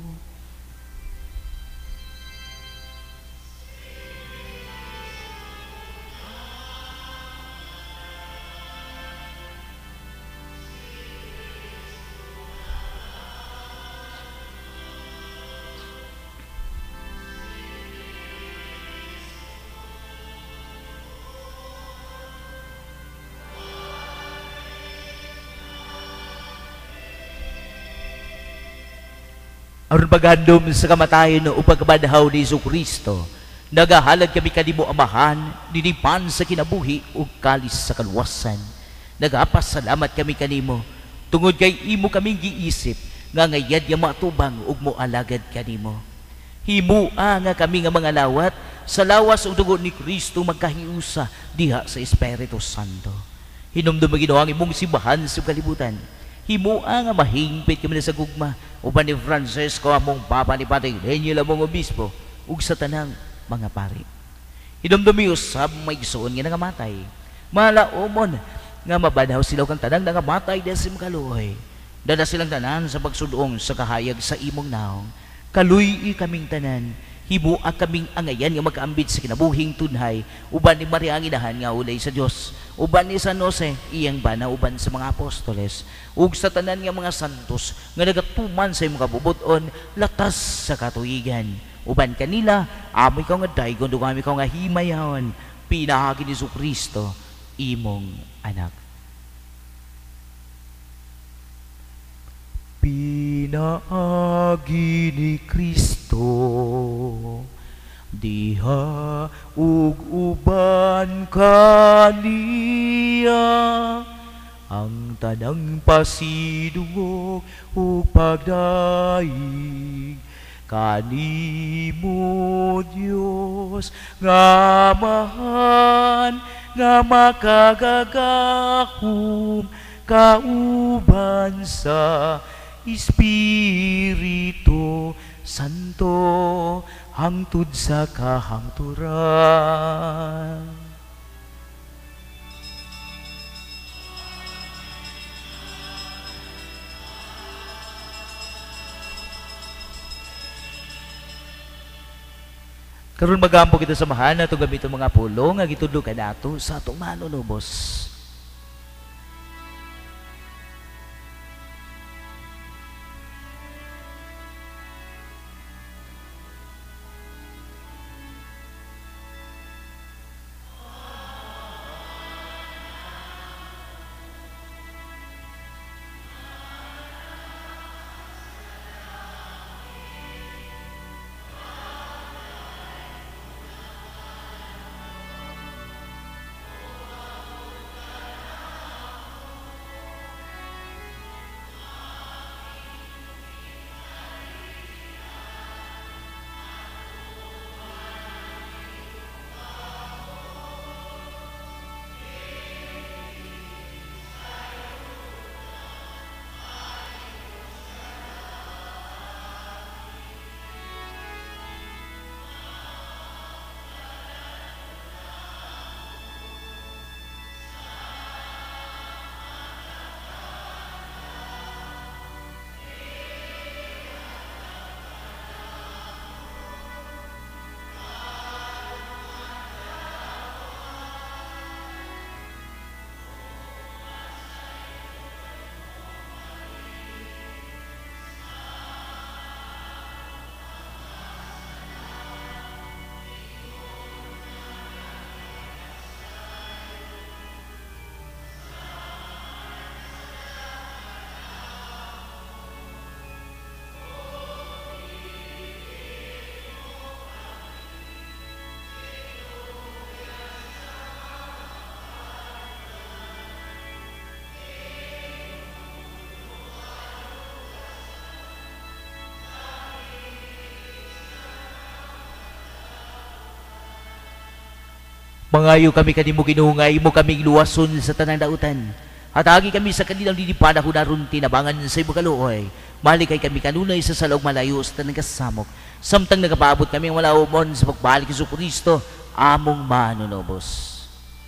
Aron paghandom sa kamatayon o pagkabadhaw ni Jesu Kristo, nagahalad kami kanimo amahan, dinipan sa kinabuhi o kalis sa kaluwasan. Nagapasalamat kami kanimo, tungod kay imo kaming giisip, nga ngayad nga matubang ug moalagad kanimo. Himua nga kami nga mga lawat, sa lawas ug dugo ni Kristo magkahiusa diha sa Espiritu Santo. Hinumdum ang Ginoo ang imong simbahan sa kalibutan. Himua nga mahingpit kami na sa gugma, uban ni Francisco among Papa ni Patay, Daniel among Obispo, ug sa tanang mga pari. Hinumdumi usab may igsoon nga nangamatay. Malaumon nga mabadaw sila kang tanang nangamatay dahil sa makaluoy. Dada silang tanan sa pagsudong sa kahayag sa imong naong. Kaluy kaming tanan, himua kaming angayan nga magkaambit sa kinabuhing tunhay, uban ni Maria ang inahan nga ulay sa Dios, uban ni San Jose iyang bana uban sa mga apostoles, ug sa tanan nga mga santos nga nagatuman sa imong kabubuton latas sa katuigan. Uban kanila amoy ka nga daygon ug amoy ka nga himayahon, pinahagi ni Jesucristo imong anak. Pinaagi ni Kristo diha ug uban kaniya ang tanang pasidungog ug pagdaig kanimo Dios nga mahan nga makagagahom kauban sa Espiritu Santo hangtod sa kahangturan. Karon magampo kita samahan nato gamit ang mga pulong nga gitudlo kanato sa atong manunubos. Mangayo kami kanimo Ginoo, mo kami luwason sa tanang dautan. Hatagi kami sa kanilang lilipada ko naroon tinabangan sa imo kaluoy. Mali kay kami kanunay sa salog malayo sa tanang kasamok. Samtang nagapaabot kami ang walaumon sa pagbalik sa Kristo, among manunobos.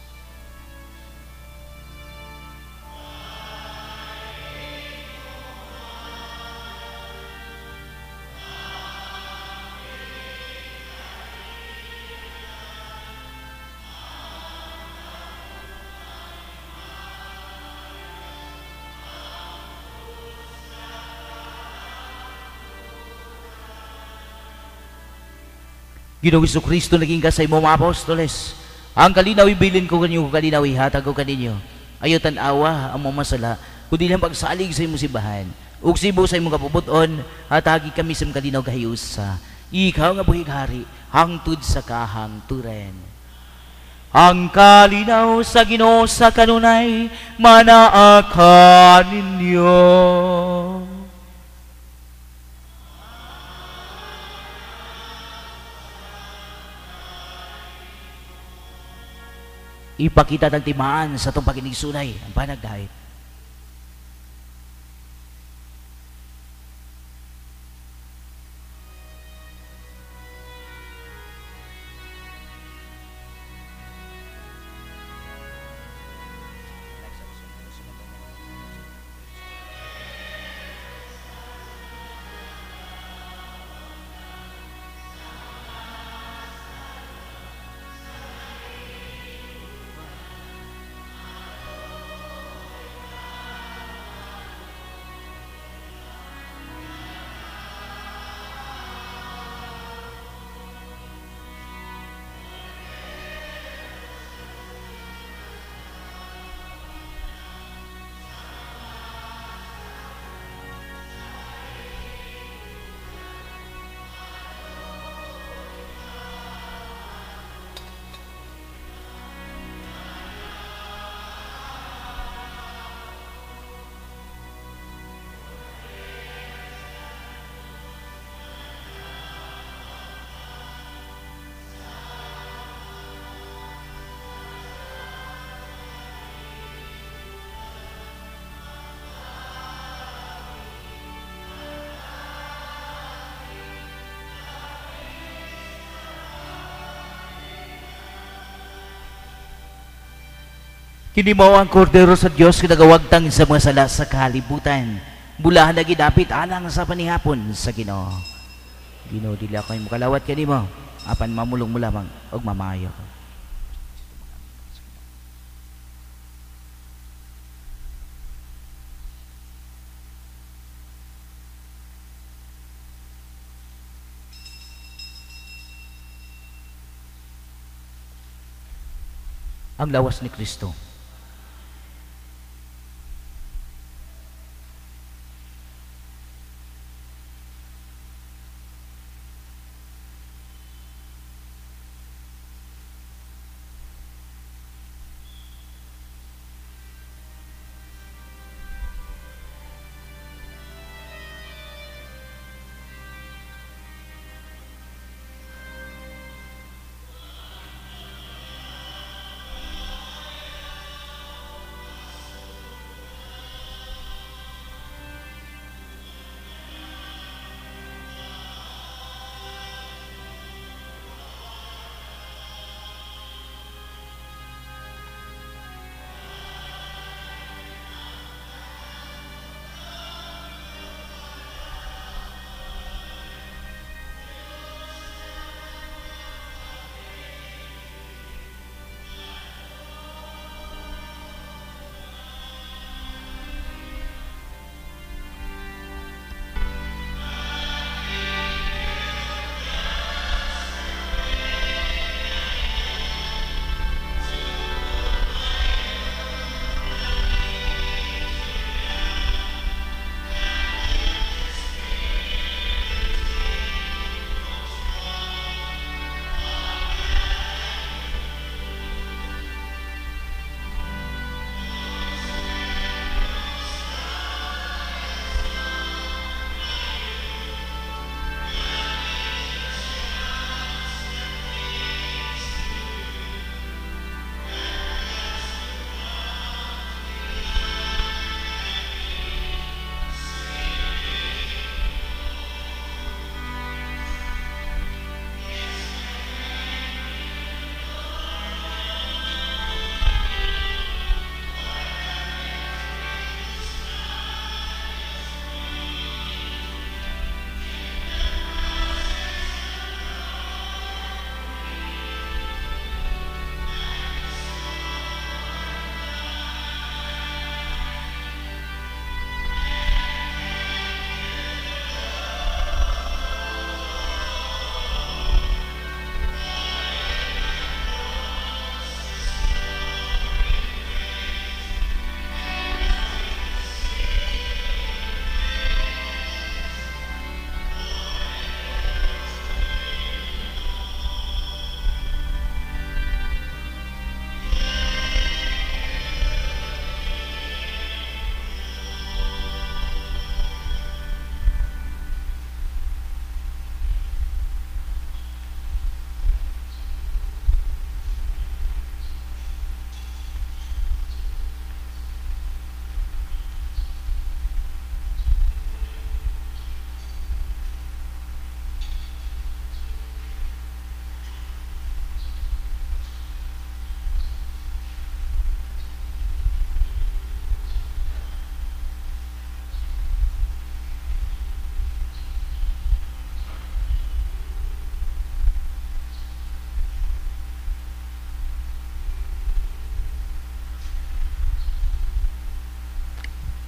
Ginoong Kristo naging kasay mo mga apostoles. Ang kalinaw ibilin ko kanyo, kalinaw ihatag ko kaninyo. Ayaw tanawa ang mga masala, kundi lang pagsalig sa imo sibahan. Ug sibo sa imo kapubuton, hatagi kami sa kalinaw gahiyusa. Ikaw nga buhig hari, hangtud sa kahang turen. Ang kalinaw sa Ginoo sa kanunay, manaa ninyo. Ipakita ng timaan sa itong pakinigsunay ang panagdahit. Kini mao ang kordero sa Dios kinagawagtang sa mga sala sa kalibutan. Bulahan na gidapit alang sa panihapon sa Ginoo. Ginoo dili ako imo kalawat kanimo, apan mamulong mo lamang og mamayo. Ang lawas ni Kristo.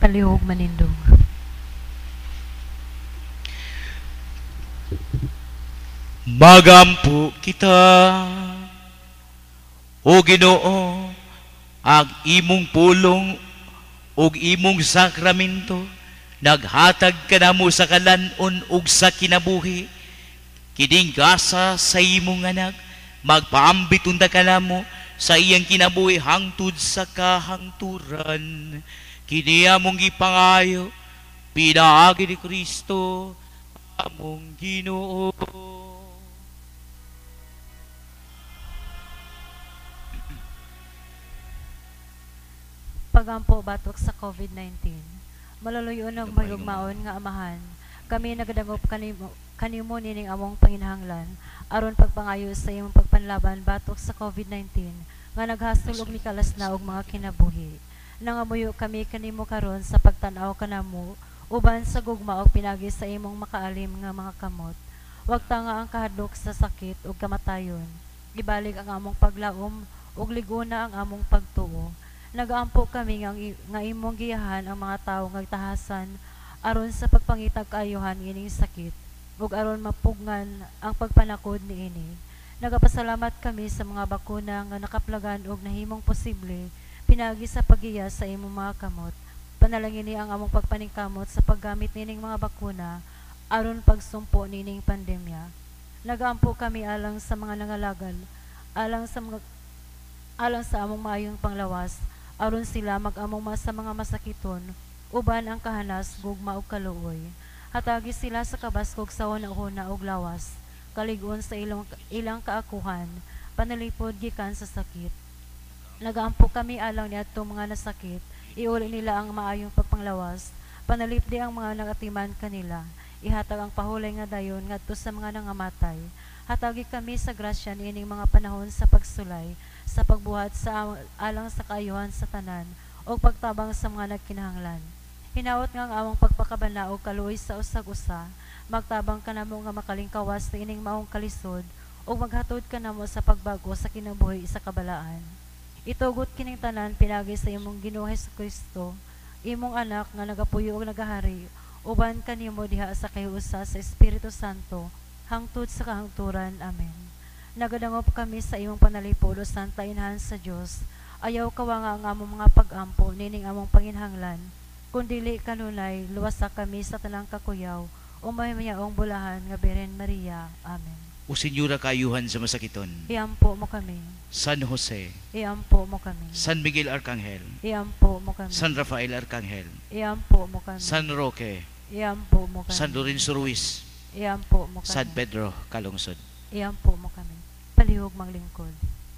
palihog manindog. Magampo kita, o Ginoo, ang imong pulong ug imong sakramento, naghatag ka namo sa kalanon ug sa kinabuhi. Kining gasa sa imong anak, magpaambit unta ka namo sa iyang kinabuhi hangtod sa kahangturan. Kini among gipangayo, pinaagi ni Kristo, among Ginoo. Pagampo batok sa COVID nineteen. Maluluyon ang mayugmaon nga amahan. Kami nagadangop kanimo, kanimo nining among panginahanglan aron pagpangayo sa imong pagpanlaban batok sa COVID nineteen nga naghasol og mikalas na og mga kinabuhi. Nangamuyo kami kanimo karon sa pagtan-aw kanamo uban sa gugma og pinagi sa imong makaalim nga mga kamot. Wag ta nga ang kahadlok sa sakit ug kamatayon. Ibalik ang among paglaom ug liguna ang among pagtuo. Nagaampo kami nga, nga imong giyahan ang mga tawo nga tahasan aron sa pagpangitag kaayuhan ining sakit ug aron mapugngan ang pagpanakod niini. Nagapasalamat kami sa mga bakuna nga nakaplagan ug nahimong posible pinagi sa pagiya sa imong mga kamot. Panalangin ni ang among pagpaningkamot sa paggamit nining mga bakuna aron pagsumpo nining pandemya. Nagaampo kami alang sa mga nangalagal, alang sa mga alang sa among maayong panglawas aron sila mag-among sa mga masakiton, uban ang kahanas, gugma ug kaluoy. Hatagi sila sa kabaskog sa una-una ug lawas, kaligon sa ilang, ilang kaakuhan, panalipod gikan sa sakit. Nagaampo kami alang niadto mga nasakit, iuli nila ang maayong pagpanglawas, panalipdi ang mga nagatiman kanila, ihatag ang pahulay nga dayon ngadto sa mga nangamatay. Hatagi kami sa grasya niining mga panahon sa pagsulay, sa pagbuhat sa alang sa kaayuhan sa tanan o pagtabang sa mga nagkinahanglan. Hinaot nga ang among pagpakabana o kaluoy sa usag-usa, magtabang ka namo nga makalingkawas sa ining maong kalisod o maghatod ka namo sa pagbago sa kinabuhi sa kabalaan. Itugot kining tanan pinagi sa imong Ginoo Hesukristo, imong anak nga nagapuyo ug nagahari, uban kanimo diha sa kahiusa sa Espiritu Santo, hangtod sa kahangturan. Amen. Nagadangop kami sa imong panalipod o santa inahan sa Dios. Ayaw kawa nga ang among mga pag-ampo nining among panginhanglan. Kung dili kanunay, luwasa kami sa tanang kakuyaw o mahimayaong bulahan nga Birhen Maria. Amen. O Senyora kaayuhan sa masakiton, Iampo mo kami. San Jose, Iampo mo kami. San Miguel Arcangel, Iampo mo kami. San Rafael Arcangel, Iampo mo kami. San Roque, Iampo mo kami. San Lorenzo Ruiz, Iampo mo kami. San Pedro Calungsod. Iampo mo kami. Palihog manglingkod.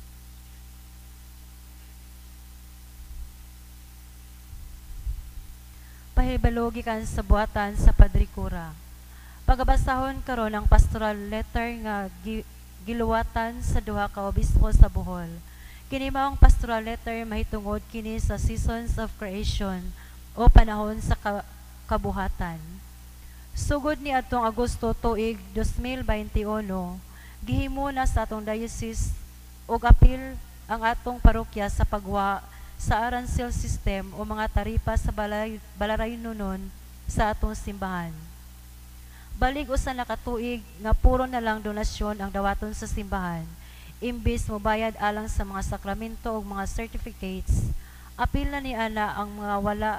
Pahibalogi kan sa buhatan sa Padrikura. Pagabasahon karon ang pastoral letter nga gi, giluwatan sa duha ka obispo sa Bohol. Kini mao ang pastoral letter mahitungod kini sa seasons of creation o panahon sa ka, kabuhatan. Sugod ni atong Agosto tuig twenty twenty-one, gihimo na sa atong diocese og apil ang atong parokya sa pagwa sa arancel system o mga taripa sa balay, balaraynunon sa atong simbahan. Balig usa na katuig nga puro na lang donasyon ang dawaton sa simbahan, imbis mobayad alang sa mga sakramento o mga certificates, apil na ni ana ang mga wala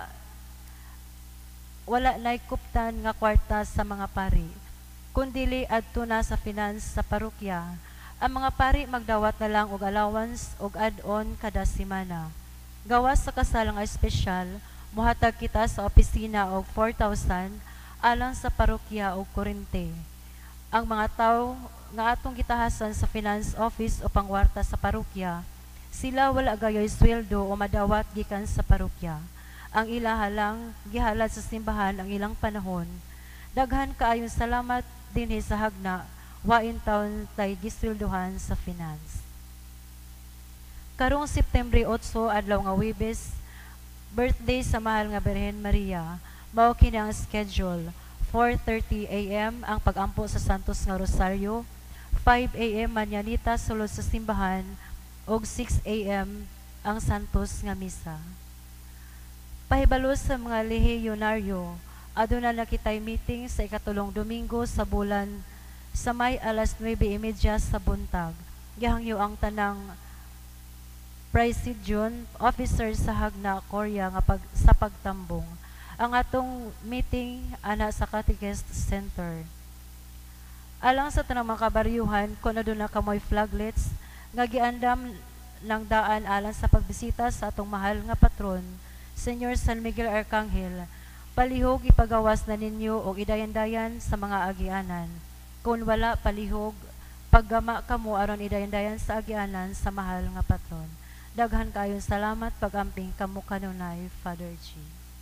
wala naikuptan nga kwarta sa mga pari. Kundili adto na sa finance sa parokya, ang mga pari magdawat na lang og allowance og add-on kada semana. Gawas sa kasalang espesyal, muhatag kita sa opisina og four thousand alang sa parokya og kurente. Ang mga tawo nga atong gitahasan sa finance office o pangwarta sa parokya, sila wala gayoy sweldo o madawat gikan sa parokya. Ang ilaha lang gihalad sa simbahan ang ilang panahon. Daghan kaayong salamat dinhi sa hagna, wain taon tay gisweldohan sa finance. Karong September eight adlaw nga Huwebes, birthday sa mahal nga Birhen Maria, mao kini ang schedule. four thirty a m ang pag-ampo sa Santos nga Rosario, five a m manyanita sulod sa simbahan, og six a m ang Santos nga misa. Pahibalo sa mga lehiyonaryo, aduna na kitay meeting sa ikatulong Domingo sa bulan sa may alas nuwebe y media sa buntag. Gihangyo ang tanang Presidium officer sa Hagna Korea nga pag, sa pagtambong. Ang atong meeting ana sa Catechist Center. Alang sa tanang mga kabaryuhan, kung aduna kamoy flaglets nga giandam ng daan alang sa pagbisita sa atong mahal nga patron, Senyor San Miguel Arcangel, palihog ipagawas na ninyo o idayan-dayan sa mga agianan. Kung wala palihog, paggama kamo aron idayan-dayan sa agianan sa mahal nga patron. Daghan kayong salamat pag-amping kamo kanunay, Father G.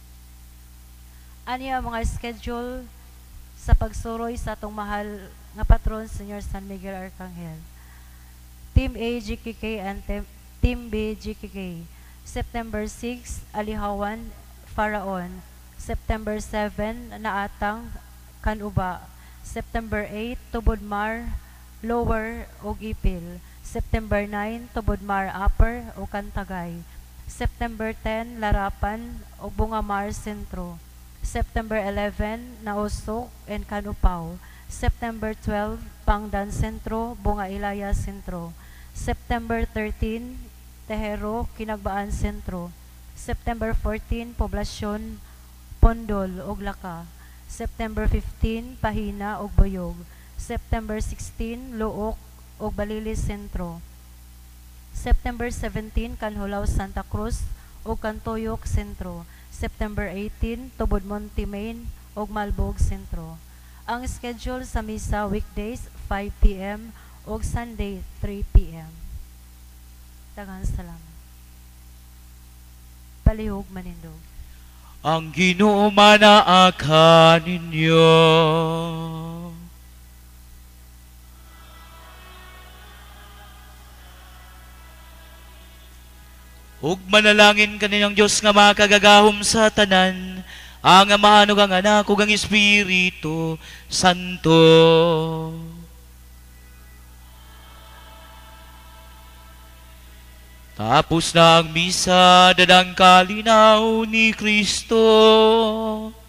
Ani ang mga schedule sa pagsuroy sa atong mahal nga patron, Senyor San Miguel Arcangel. Team A, G K K and Team B, G K K. September six, Alihawan, Faraon. September seven, Naatang, Kanuba. September eight, Tubodmar, Lower, o Ipil. September nine, Tubodmar, Upper, o Kantagay. September ten, Larapan, o Bungamar, Sentro. September eleven, Nausok, and Kanupaw. September twelve, Pangdan, Sentro, Bunga Ilaya, Sentro. September thirteen, Tehero, Kinagbaan, Sentro. September fourteen, Poblasyon, Pondol, Oglaka. September fifteen, Pahina, og Boyog. September sixteen, Luok, og Balilis, Sentro. September seventeen, Kanhulaw, Santa Cruz, og Kantoyok, Sentro. September eighteen, Tubod-Monte, Main, og Malbog, Sentro. Ang schedule sa misa weekdays five p m og Sunday three p m Daghang salamat. Palihog manindog. Ang Ginoo manaa ninyo. Ug manalangin kaninyang Diyos nga makagagahom sa tanan, ang amahan ug ang anak ug ang Espiritu Santo. Tapos na ang misa, dadang kalinaw ni Kristo.